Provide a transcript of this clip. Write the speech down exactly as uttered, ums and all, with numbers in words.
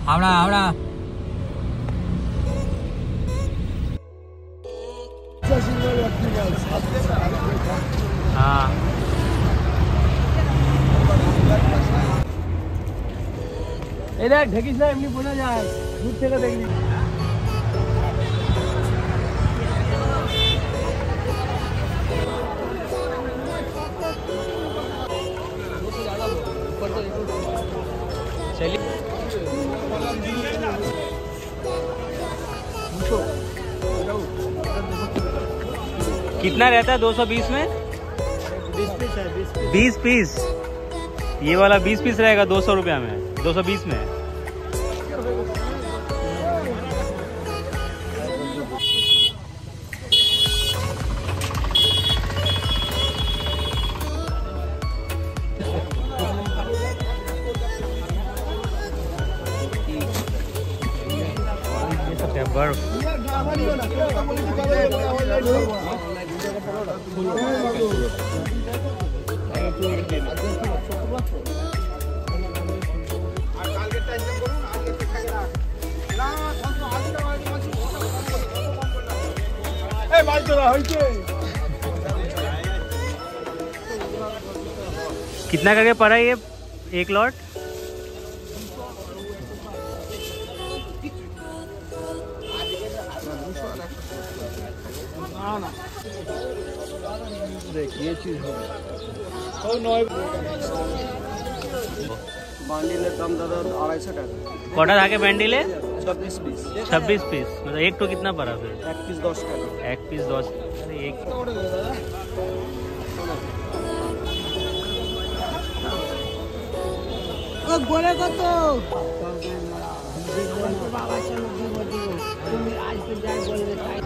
हावड़ा हावड़ा हाँ इधर ढकी से एमनी बोला जाए दूध से देख ली चलिए कितना रहता है दो सौ बीस में? बीस पीस है बीस बीस पीस। ये वाला बीस पीस रहेगा दो सौ रुपया में, दो सौ बीस में। ये सब है बर्फ। कितना करके पड़ा ये एक लॉट? ये चीज बांडिलेर दाम दादा अढ़ाई सौ टाका। कटा था बैंडिले? छब्बीस पीस। छब्बीस पीस मतलब एक तो कितना पड़ा फिर? एक पीस दस टाका। एक पीस दस। अरे एक गोले को तो बाबा चलो तुम आज के जाए बोल